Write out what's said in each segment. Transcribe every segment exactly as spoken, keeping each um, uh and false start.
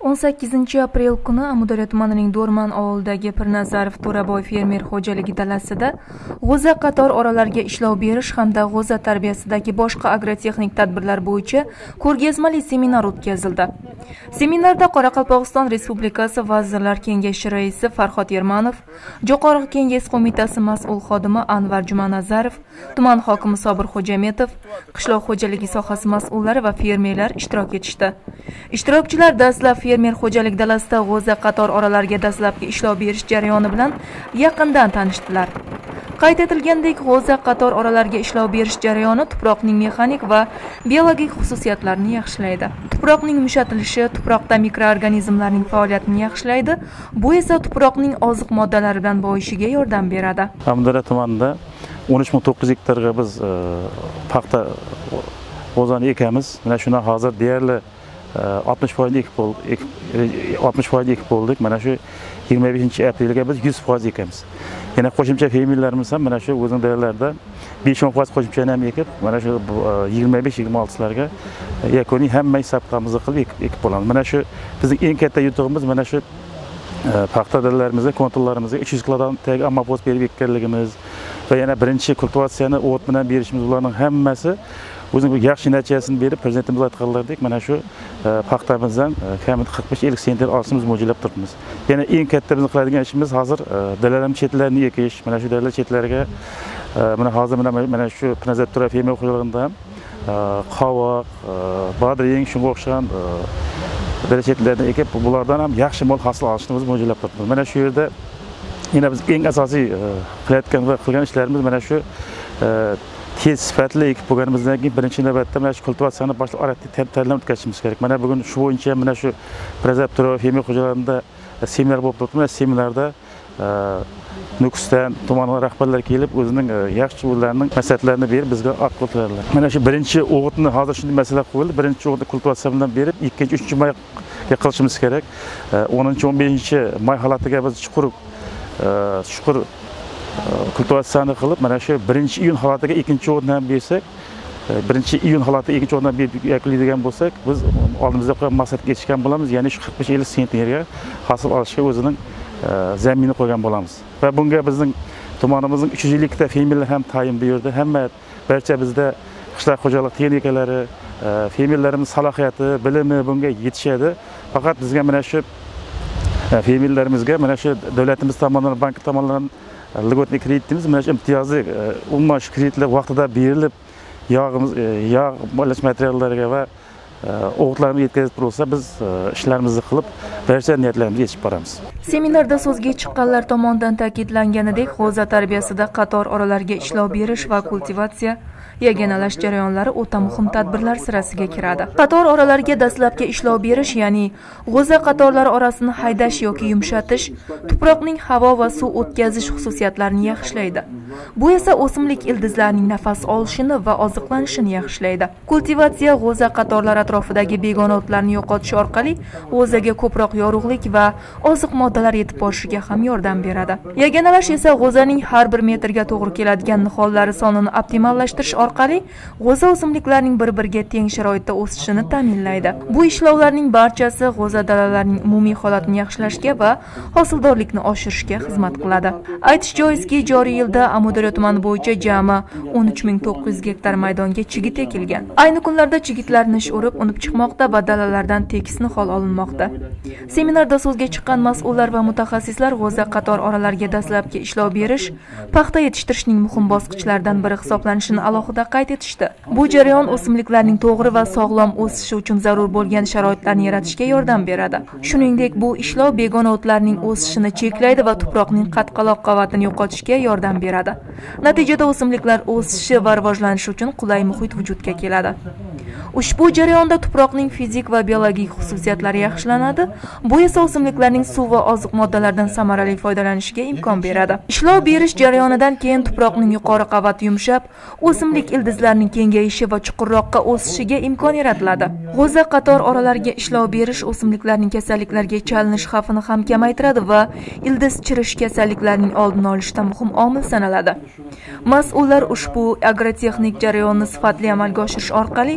o'n sakkizinchi aprel kuni Amudaryo tumanining Do'rman ovuldagi Pirnazarov To'raboy fermer xo'jaligi dalasida g'o'za qator oralarga ishlov berish hamda g'o'za tarbiyasidagi boshqa agrotexnik tadbirlar bo'yicha ko'rgazmali seminar o'tkazildi. Seminarda Qoraqalpog'iston Respublikasi Vazirlar Kengashi raisi Farhod Yermanov, Jo'qorg'i Kengash qo'mitasi mas'ul xodimi Anvar Jumanazarov, tuman hokimi Sobir Xo'jametov, qishloq xo'jaligi sohasi mas'ullari va fermerlar ishtirok etishdi. Ishtirokchilar dastlab fermer xo'jalik dalasida g'o'za qator oralarga dastlabki ishlov berish jarayoni bilan yaqindan tanishdilar. Qayd etilgandek, g'o'za qator oralarga ishlov berish jarayoni tuproqning mexanik va biologik xususiyatlarini yaxshilaydi. Tuproqning yumshatilishi tuproqda mikroorganizmlarning faoliyatini yaxshilaydi. Bu esa tuproqning oziq moddalaridan boyishiga yordam beradi. Amudaryo tumanida o'n uch ming to'qqiz yuz gektarga biz paxta g'o'zani ekamiz. Mana shundan hozir deyarli oltmish foiz ekib bo'ldik. oltmish foiz ekib bo'ldik. Mana shu yigirma beshinchi aprelga biz yuz foiz ekamiz. Yana qo'shimcha fermerlarimiz ham mana shu o'zining daralarida besh o'n foiz qo'shimchani ham ekib, mana shu yigirma besh yigirma oltilarga yakuniy hamma hisoblarimizni qilib ekib bo'lamiz. Mana shu bizning eng katta yutug'imiz mana shu paxta dalalarimizga, konturlarimizga uch yuz kilodan tag ammopoz berib ekkanligimiz va yana birinchi kultivatsiyani o't bilan berishimiz, ularning hammasi o'zining yaxshi natijasini berib, prezidentimiz aytganlaridek mana shu paxtamizdan kamida qirq besh ellik sentner olishimiz mo'ljallab turibmiz. Yana eng katta bizning qiladigan ishimiz hozir dalalar chetlarini ekish. Mana shu dalalar chetlariga mana hozir mana shu Pirnazarov To'raboy fermer xo'jaligida ham qovoq, badring shunga o'xshagan dala chetlarini ekib, bulardan ham yaxshi mol hosil olishni biz mo'ljallab turibmiz. Mana shu yerda yana biz eng asosiy qilayotgan va qilgan ishlarimiz mana shu tez sifatli ekib bo'lganimizdan keyin birinchi navbatda mana shu kultivatsiyani boshlab tayyorlab o'tkazishimiz kerak. Mana bugun shu bo'yicha mana shu Pirnazarov To'raboy fermer xo'jaligida seminar bo'lib turibdi. Seminarda Nukusdan tuman rahbarlari kelib o'zining yaxshi o'zlarining maslahatlarini berib bizga ortga o'tadilar. Mana shu birinchi o'g'itni hozir shunday masala qo'yildi. Birinchi o'g'itni kultivatsiya bilan berib, ikkinchi, uchinchi mayga qilishimiz kerak. o'ninchi o'n beshinchi may holatiga biz chuqur chuqur kultivatsiyani qilib, mana shu birinchi iyun holatiga ikkinchi o'g'itni ham bersak, birinchi iyun holatiga ikkinchi o'g'itni berib yakunlaydigan bo'lsak, biz oldimizga qo'ygan maqsadga yetishgan bo'lamiz. Ya'ni shu qirq besh ellik sentnerga hosil olishga o'zining zaminini qo'ygan bo'lamiz. Va bunga bizning tumanimizning uch yuz ellik ta fermerlar ham tayin bu yerda. Hamma barcha bizda qishloq xo'jalik texnikalari, fermerlarimiz salohiyati, bilimi bunga yetishadi. Faqat bizga mana shu fermerlarimizga mana shu davlatimiz tomonidan, bank tomonidan lgotniy kreditimiz, mana shu imtiyozli umuman shu kreditlar vaqtida berilib, yog'imiz, yog' mo'llash materiallariga va o'g'itlarimiz yetkazib tursa, biz ishlarimizni qilib, barcha niyatlarimizga yetib boramiz. Seminarda so'zga chiqqanlar tomonidan ta'kidlanganidek, g'o'za tarbiyasida qator oralarga ishlov berish va kultivatsiya yaganalash jarayonlari o'ta muhim tadbirlar sirasiga kiradi. Qator oralarga dastlabki ishlov berish, ya'ni g'o'za qatorlari orasini haydash yoki yumshatish, tuproqning havo va suv o'tkazish xususiyatlarini yaxshilaydi. Bu esa o'simlik ildizlarining nafas olishini va oziqlanishini yaxshilaydi. Kultivatsiya g'o'za qatorlari atrofidagi begona o'tlarni yo'qotish orqali g'o'zaga ko'proq yorug'lik va oziq moddalar yetib borishiga ham yordam beradi. Yaganalash esa g'o'zaning har bir metrga to'g'ri keladigan nihollari sonini optimallashtirish orqali g'o'za o'simliklarining bir-biriga teng sharoitda o'sishini ta'minlaydi. Bu ishlovlarning barchasi g'o'za dalalarining umumiy holatini yaxshilashga va hosildorlikni oshirishga xizmat qiladi. Aytish joizki, joriy yilda Amudaryo tumani bo'yicha jami o'n uch ming to'qqiz yuz gektar maydonga chigit ekilgan. Ayni kunlarda chigitlarni ish urib, unib chiqmoqda va dalalardan tekis nihol olinmoqda. Seminarda so'zga chiqqan mas'ullar va mutaxassislar g'o'za qator oralarga dastlabki ishlov berish, paxta yetishtirishning muhim bosqichlaridan biri hisoblanishini alohida qayd etishdi. Bu jarayon o'simliklarning to'g'ri va sog'lom o'sishi uchun zarur bo'lgan sharoitlarni yaratishga yordam beradi. Shuningdek, bu ishlov begona o'tlarning o'sishini cheklaydi va tuproqning qatqaloq qavatini yo'qotishga yordam beradi. Natijada o'simliklar o'sishi va rivojlanishi uchun qulay muhit vujudga keladi. Ushbu jarayonda tuproqning fizik va biologik xususiyatlari yaxshilanadi. Bu esa o'simliklarning suv va oziq moddalardan samarali foydalanishiga imkon beradi. Ishlov berish jarayonidan keyin tuproqning yuqori qavati yumshab, o'simlik ildizlarining kengayishi va chuqurroqqa o'sishiga imkon yaratiladi. G'o'za qator oralarga ishlov berish o'simliklarning kasalliklarga chalinish xavfini ham kamaytiradi va ildiz chirish kasalliklarining oldini olishda muhim omil sanaladi. Mas'ullar ushbu agrotexnik jarayonni sifatli amalga oshirish orqali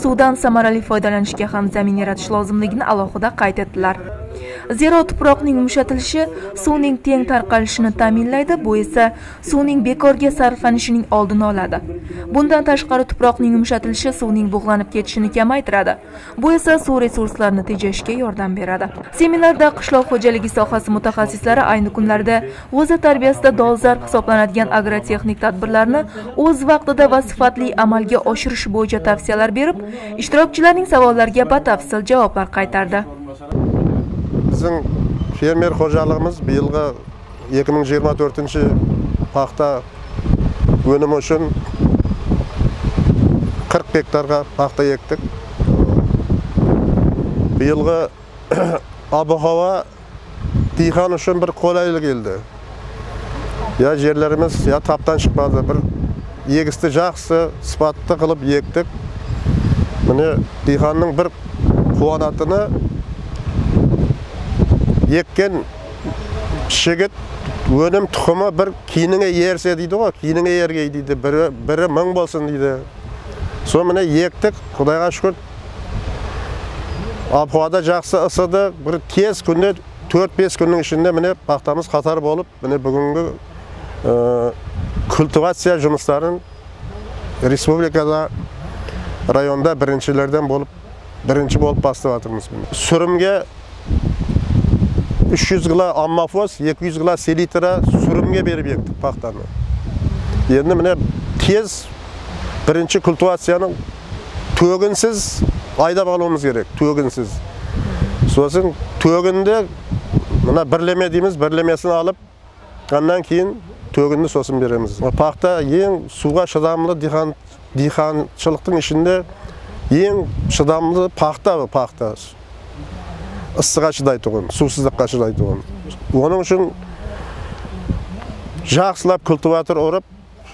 suvdan samarali foydalanishga ham zamin yaratish lozimligini alohida qayd etdilar. Zero tuproqning yumshatilishi suvning teng tarqalishini ta'minlaydi, bu esa suvning bekorga sarflanishining oldini oladi. Bundan tashqari tuproqning yumshatilishi suvning bug'lanib ketishini kamaytiradi. Bu esa suv resurslarini tejashga yordam beradi. Seminarda qishloq xo'jaligi sohasi mutaxassislari ayni kunlarda g'o'za tarbiyasida dolzarb hisoblanadigan agrotexnik tadbirlarni o'z vaqtida va sifatli amalga oshirish bo'yicha tavsiyalar berib, ishtirokchilarning savollariga batafsil javoblar qaytardi. Bizning fermer xo'jaligimiz bu yilgi ikki ming yigirma to'rtinchi paxta өнімі үшін qirq gektarga paxta ektik. Bu yilgi ob-havo dehqon uchun bir qo'laylik keldi. Ya yerlarimiz ya tapdan chiqmadi, bir yegisni yaxshi sifatli qilib ekdik. Buni dehqonning bir quvonatini ekkan shigit өнім tuxumi bir keyinga yerse deydi ғой, keyinga yerge deydi, biri biri ming bo'lsin deydi. So'ng mana ekdik, Xudoga shukr. Ob-havoda yaxshi isidi, bir tez kunda to'rt besh kunning ichida mana paxtamiz qator bo'lib, mana bugungi kultivatsiya жұмыстарын respublikada rayonda birinchilardan bo'lib, birinchi bo'lib boshlatyapmiz. Surimga uch yuz gila ammofoz, ikki yuz gila selitra surimga berib ekdik paxtani. Endi mana tez birinchi kultivatsiyaning to'ginsiz aydab olishimiz kerak, to'ginsiz. So'sin to'gindi mana birleme deymiz, birlemesini olib, ondan keyin to'ginni so'sin beramiz. Paxta eng suvga chidamli dehqon dehqonchilikning ishinde eng chidamli paxta va paxta. Issiqqa chidaydigan, suvsizlikqa chidaydigan. Onun uchun yaxshilab kultivator o'rib,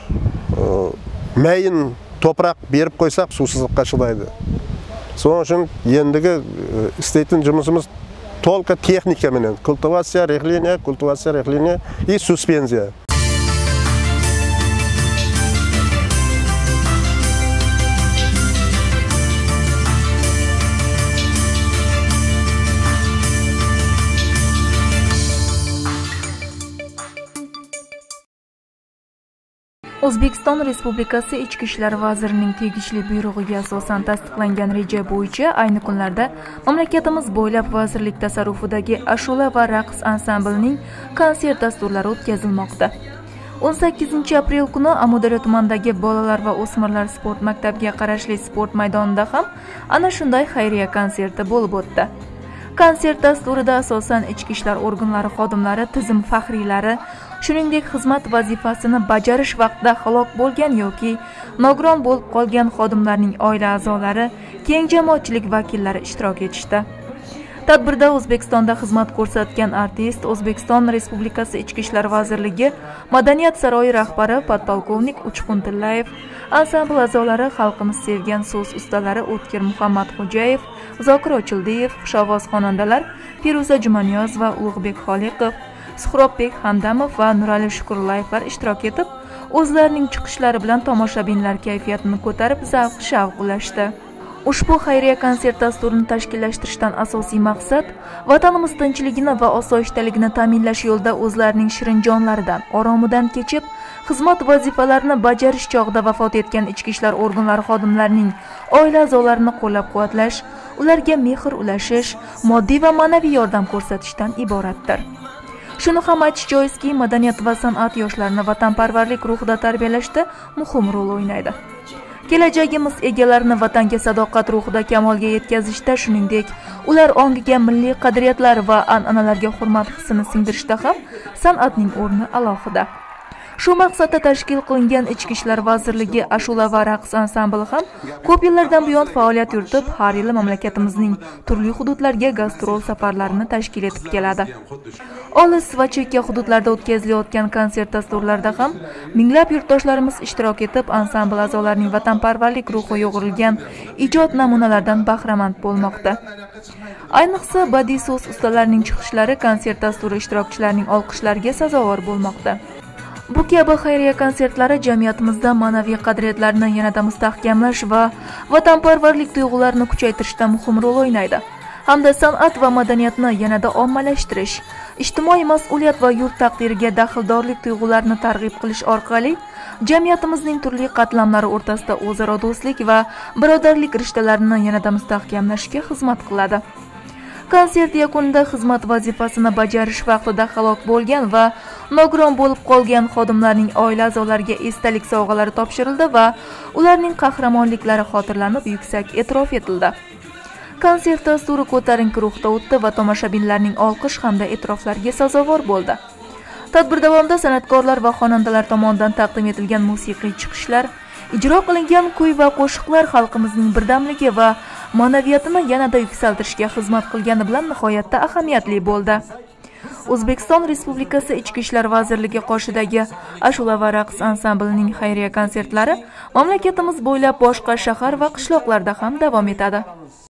mayin to'proq berib qo'ysak, suvsizlikqa chidaydi. So'ng uchun endigi istaydigan жұмысimiz только texnika bilan, kultivatsiya, rehleniya, kultivatsiya, rehleniya и suspenziya. O'zbekiston Respublikasi Ichki ishlar vazirining tegishli buyrug'iga asosan tasdiqlangan reja bo'yicha ayni kunlarda mamlakatimiz bo'ylab vazirlik tasarrufidagi ashula va raqs ansamblining konsert dasturlari o'tkazilmoqda. o'n sakkizinchi aprel kuni Amudaryo tumanidagi bolalar va o'smirlar sport maktabiga qarashli sport maydonida ham ana shunday xayriya konserti bo'lib o'tdi. Konsert dasturida asosan ichki ishlar organlari xodimlari, tizim faxriylari, shuningdek xizmat vazifasini bajarish vaqtida halok bo'lgan yoki nogiron bo'lib qolgan xodimlarning oila a'zolari, keng jamoatchilik vakillari ishtirok etishdi. Tadbirda O'zbekistonda xizmat ko'rsatgan artist, O'zbekiston Respublikasi Ichki ishlar vazirligi Madaniyat saroyi rahbari podpolkovnik Uchqun Tillayev, ansambl a'zolari, xalqimiz sevgan so'z ustalari O'tkir Muhammadxo'jayev, Zokir Ochildiyev, xushovoz xonandalar Firuza Jumaniyoz va Ulug'bek Xoliqov, Suhrobbek Hamdamov va Nurali Shukurlayevlar ishtirok etib, o'zlarining chiqishlari bilan tomoshabinlar kayfiyatini ko'tarib, zavq-shavq ulashdi. Ushbu xayriya konsert dasturini tashkillashtirishdan asosiy maqsad vatanimiz tinchligini va osoyishtaligini ta'minlash yo'lida o'zlarining shirin jonlaridan, oromidan kechib, xizmat vazifalarini bajarish chog'ida vafot etgan ichki ishlar organlari xodimlarining oila a'zolarini qo'llab-quvvatlash, ularga mehr ulashish, moddiy va ma'naviy yordam ko'rsatishdan iboratdir. Shuni ham aytish joizki, madaniyat va san'at yoshlarni vatanparvarlik ruhida tarbiyalashda muhim rol o'ynaydi. Kelajagimiz egalarini vatanga sadoqat ruhida kamolga yetkazishda, shuningdek, ular ongiga milliy qadriyatlar va an'analarga hurmat hissini singdirishda ham san'atning o'rni alohida. Shu maqsadda tashkil qilingan Ichki ishlar vazirligi ashula va raqs ansambli ham ko'p yillardan buyon faoliyat yuritib, har yili mamlakatimizning turli hududlariga gastrol safarlarini tashkil etib keladi. Olis va chekka hududlarda o'tkazilayotgan konsert dasturlarida ham minglab yurtdoshlarimiz ishtirok etib, ansambl a'zolarining vatanparvarlik ruhi yo'g'rilgan ijod namunalaridan bahramand bo'lmoqda. Ayniqsa, badiiy so'z ustalarining chiqishlari konsert dasturi ishtirokchilarining olqishlariga sazovor bo'lmoqda. Bu kabi xayriya konsertlari jamiyatimizda ma'naviy qadriyatlarni yanada mustahkamlash va vatanparvarlik tuyg'ularini kuchaytirishda muhim rol o'ynaydi, hamda san'at va madaniyatni yanada ommalashtirish, ijtimoiy mas'uliyat va yurt taqdiriga daxldorlik tuyg'ularini targ'ib qilish orqali jamiyatimizning turli qatlamlari o'rtasida o'zaro do'stlik va birodarlik rishtalarini yanada mustahkamlashga xizmat qiladi. Konsert yakunida xizmat vazifasini bajarish vaqtida halok bo'lgan va nogiron bo'lib qolgan xodimlarning oila a'zolariga esdalik sovg'alari topshirildi va ularning qahramonliklari xotirlanib yuksak e'tirof etildi. Konsert dasturi ko'tarinki ruhda o'tdi va tomoshabinlarning olqish hamda e'tiroflariga sazovor bo'ldi. Tadbir davomida san'atkorlar va xonandalar tomonidan taqdim etilgan musiqiy chiqishlar, ijro qilingan kuy va qo'shiqlar xalqimizning birdamligi va ma'naviyatini yanada yuksaltirishga xizmat qilgani bilan nihoyatda ahamiyatli bo'ldi. O'zbekiston Respublikasi Ichki ishlar vazirligi qoshidagi ashula va raqs ansamblining xayriya konsertlari mamlakatimiz bo'ylab boshqa shahar va qishloqlarda ham davom etadi.